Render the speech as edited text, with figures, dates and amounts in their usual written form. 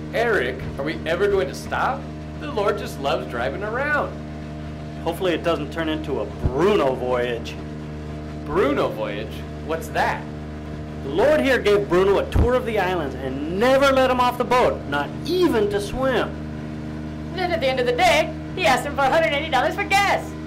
Eric, are we ever going to stop? The Lord just loves driving around. Hopefully it doesn't turn into a Bruno voyage. Bruno voyage? What's that? The Lord here gave Bruno a tour of the islands and never let him off the boat, not even to swim. Then at the end of the day, he asked him for $180 for gas.